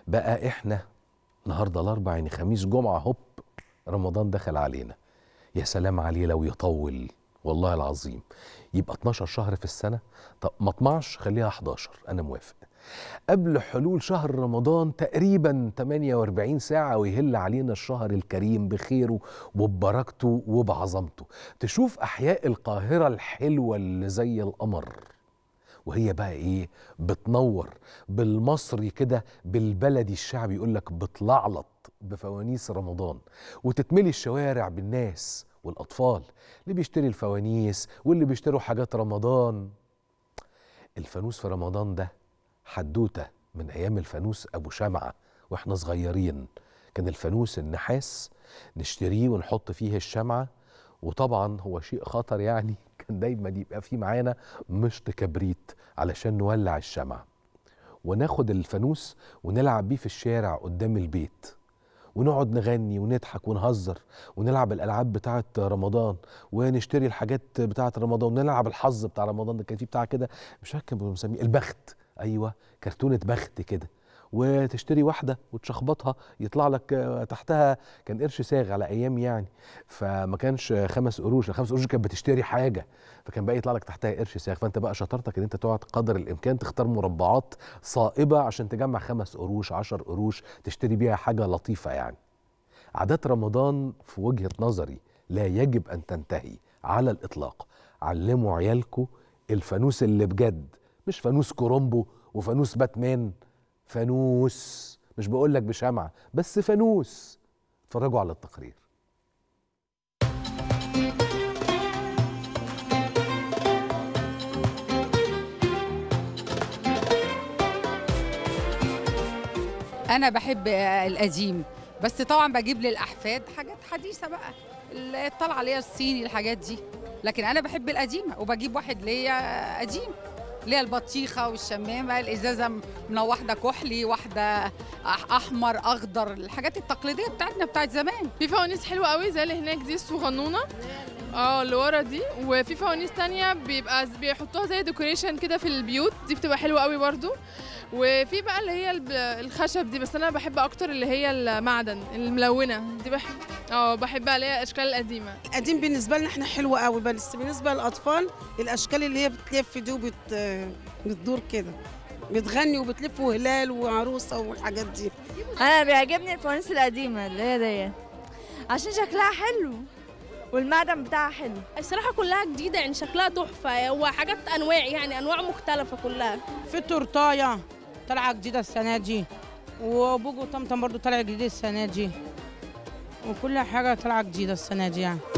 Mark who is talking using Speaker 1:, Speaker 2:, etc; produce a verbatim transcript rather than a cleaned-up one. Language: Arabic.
Speaker 1: بقى احنا النهارده الاربع يعني خميس جمعه هوب رمضان دخل علينا. يا سلام عليه لو يطول والله العظيم، يبقى اتناشر شهر في السنه. طب ما اطمعش خليها حداشر، انا موافق. قبل حلول شهر رمضان تقريبا تمنية واربعين ساعة ويهل علينا الشهر الكريم بخيره وببركته وبعظمته. تشوف أحياء القاهرة الحلوة اللي زي القمر، وهي بقى إيه؟ بتنور بالمصري كده، بالبلدي الشعبي يقولك بتلعلط بفوانيس رمضان، وتتملي الشوارع بالناس والأطفال اللي بيشتري الفوانيس واللي بيشتروا حاجات رمضان. الفانوس في رمضان ده حدوته من ايام الفانوس ابو شمعه واحنا صغيرين. كان الفانوس النحاس نشتريه ونحط فيه الشمعه، وطبعا هو شيء خطر يعني كان دايما يبقى فيه معانا مشط كبريت علشان نولع الشمعه، وناخد الفانوس ونلعب بيه في الشارع قدام البيت، ونقعد نغني ونضحك ونهزر ونلعب الالعاب بتاعه رمضان، ونشتري الحاجات بتاعه رمضان، ونلعب الحظ بتاع رمضان. ده كان فيه بتاع كده مش فاكر كانوا بنسميه البخت، ايوه كرتونه بخت كده، وتشتري واحده وتشخبطها يطلع لك تحتها كان قرش ساغ على ايام يعني، فما كانش خمس قروش، الخمس قروش كانت بتشتري حاجه، فكان بقى يطلع لك تحتها قرش ساغ. فانت بقى شطارتك ان انت تقعد قدر الامكان تختار مربعات صائبه عشان تجمع خمس قروش عشر قروش تشتري بيها حاجه لطيفه يعني. عادات رمضان في وجهه نظري لا يجب ان تنتهي على الاطلاق. علموا عيالكم الفانوس اللي بجد، مش فانوس كرومبو وفانوس باتمان، فانوس مش بقول لك بشمعة بس فانوس. اتفرجوا على التقرير.
Speaker 2: أنا بحب القديم، بس طبعا بجيب للأحفاد حاجات حديثة بقى اللي طالعة عليها الصيني الحاجات دي، لكن أنا بحب القديمة وبجيب واحد ليا قديم، اللي هي البطيخه والشمامه، الازازه من واحده كحلي واحده احمر اخضر، الحاجات التقليديه بتاعتنا بتاعت زمان.
Speaker 3: في فوانيس حلوه قوي زي اللي هناك دي الصغنونه اه اللي ورا دي، وفي فوانيس تانية بيبقى بيحطوها زي ديكوريشن كده في البيوت، دي بتبقى حلوه قوي برضو. وفي بقى اللي هي الخشب دي، بس انا بحب اكتر اللي هي المعدن الملونه دي، بحب اه بحبها اللي هي الاشكال القديمه.
Speaker 4: القديم بالنسبه لنا احنا حلوه قوي، بس بالنسبه للاطفال الاشكال اللي هي بتلف دي وبت بتدور كده بتغني وبتلف وهلال وعروسه والحاجات دي.
Speaker 5: انا بيعجبني الفوانيس القديمه اللي هي دي عشان شكلها حلو والمعدن بتاعها حلو.
Speaker 6: الصراحه كلها جديده يعني شكلها تحفه، هو حاجات انواع يعني انواع مختلفه كلها.
Speaker 7: في تورتايه طالعه جديده السنه دي، وبوجو طمطم برضو طالع جديد السنه دي، وكل حاجه طالعه جديده السنه دي يعني.